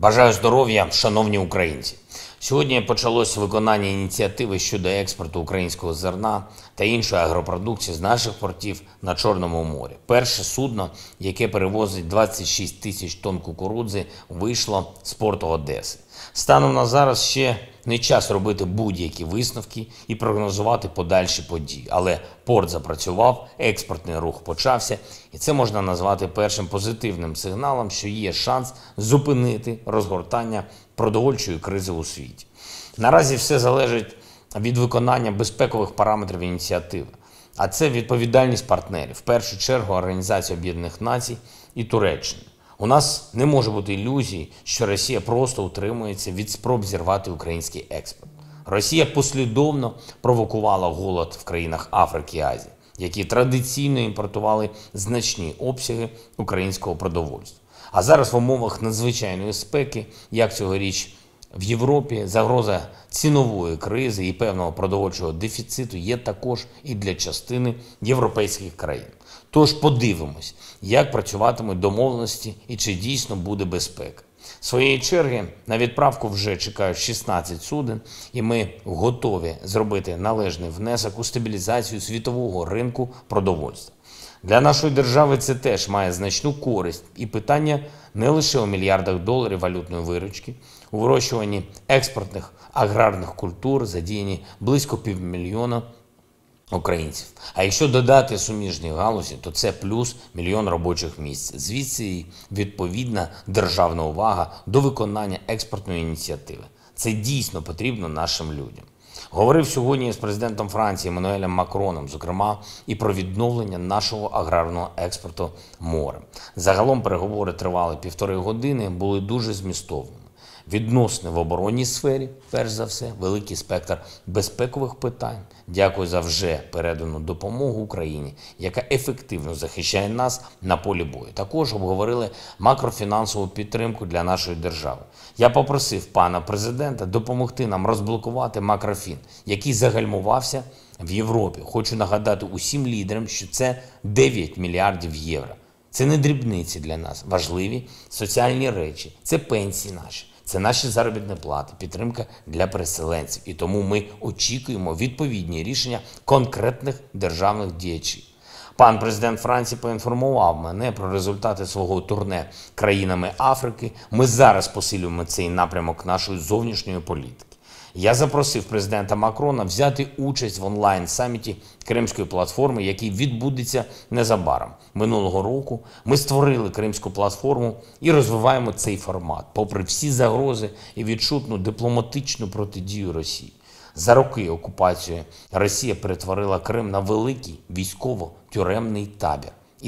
Бажаю здоров'я, шановні українці! Сьогодні почалось виконання ініціативи щодо експорту українського зерна та іншої агропродукції з наших портів на Чорному морі. Перше судно, яке перевозить 26 тисяч тонн кукурудзи, вийшло з порту Одеси. Станом на зараз ще не час робити будь-які висновки і прогнозувати подальші події. Але порт запрацював, експортний рух почався, і це можна назвати першим позитивним сигналом, що є шанс зупинити розгортання продовольчої кризи у світі. Наразі все залежить від виконання безпекових параметрів ініціативи. А це відповідальність партнерів, в першу чергу Організації Об'єднаних Націй і Туреччини. У нас не може бути ілюзій, що Росія просто утримується від спроб зірвати український експорт. Росія послідовно провокувала голод в країнах Африки і Азії, які традиційно імпортували значні обсяги українського продовольства. А зараз в умовах надзвичайної спеки, як цьогоріч в Європі, загроза цінової кризи і певного продовольчого дефіциту є також і для частини європейських країн. Тож подивимось, як працюватимуть домовленості і чи дійсно буде безпека. Своєї черги на відправку вже чекають 16 суден, і ми готові зробити належний внесок у стабілізацію світового ринку продовольства. Для нашої держави це теж має значну користь, і питання не лише у мільярдах доларів валютної виручки, у вирощуванні експортних аграрних культур задіяні близько 500 000 українців. А якщо додати суміжні галузі, то це плюс 1 мільйон робочих місць. Звідси і відповідна державна увага до виконання експортної ініціативи. Це дійсно потрібно нашим людям. Говорив сьогодні з президентом Франції Еммануелем Макроном, зокрема, і про відновлення нашого аграрного експорту морем. Загалом переговори тривали 1,5 години, були дуже змістовними. Відносини в оборонній сфері, перш за все, великий спектр безпекових питань. Дякую за вже передану допомогу Україні, яка ефективно захищає нас на полі бою. Також обговорили макрофінансову підтримку для нашої держави. Я попросив пана президента допомогти нам розблокувати макрофін, який загальмувався в Європі. Хочу нагадати усім лідерам, що це 9 мільярдів євро. Це не дрібниці для нас, важливі соціальні речі, це пенсії наші. Це наші заробітні плати, підтримка для переселенців. І тому ми очікуємо відповідні рішення конкретних державних діячів. Пан президент Франції поінформував мене про результати свого турне країнами Африки. Ми зараз посилюємо цей напрямок нашої зовнішньої політики. Я запросив президента Макрона взяти участь в онлайн-саміті Кримської платформи, який відбудеться незабаром. Минулого року ми створили Кримську платформу і розвиваємо цей формат, попри всі загрози і відчутну дипломатичну протидію Росії. За роки окупації Росія перетворила Крим на великий військово-тюремний табір. І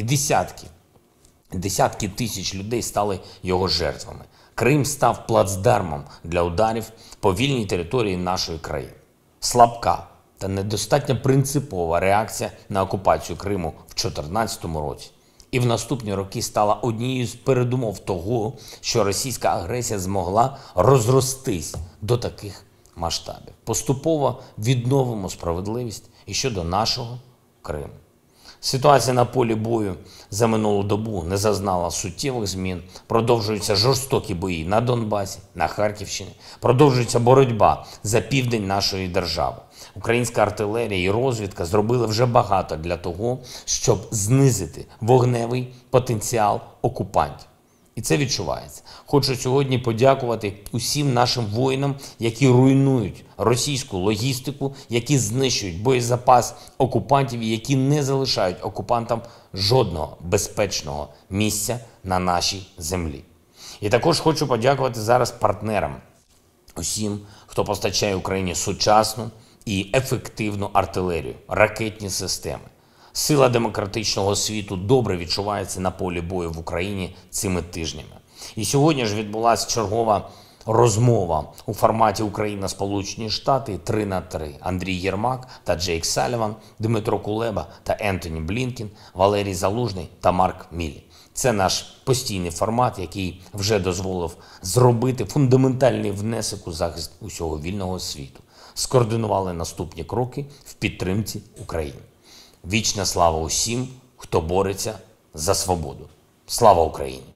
десятки тисяч людей стали його жертвами. Крим став плацдармом для ударів по вільній території нашої країни. Слабка та недостатньо принципова реакція на окупацію Криму в 2014 році і в наступні роки стала однією з передумов того, що російська агресія змогла розростись до таких масштабів. Поступово відновимо справедливість і щодо нашого Криму. Ситуація на полі бою за минулу добу не зазнала суттєвих змін. Продовжуються жорстокі бої на Донбасі, на Харківщині. Продовжується боротьба за південь нашої держави. Українська артилерія і розвідка зробили вже багато для того, щоб знизити вогневий потенціал окупантів. І це відчувається. Хочу сьогодні подякувати усім нашим воїнам, які руйнують російську логістику, які знищують боєзапас окупантів і які не залишають окупантам жодного безпечного місця на нашій землі. І також хочу подякувати зараз партнерам, усім, хто постачає Україні сучасну і ефективну артилерію, ракетні системи. Сила демократичного світу добре відчувається на полі бою в Україні цими тижнями. І сьогодні ж відбулася чергова розмова у форматі Україна-Сполучені Штати 3 на 3. Андрій Єрмак та Джейк Саліван, Дмитро Кулеба та Ентоні Блінкен, Валерій Залужний та Марк Мілі. Це наш постійний формат, який вже дозволив зробити фундаментальний внесок у захист усього вільного світу. Скоординували наступні кроки в підтримці України. Вічна слава усім, хто бореться за свободу. Слава Україні!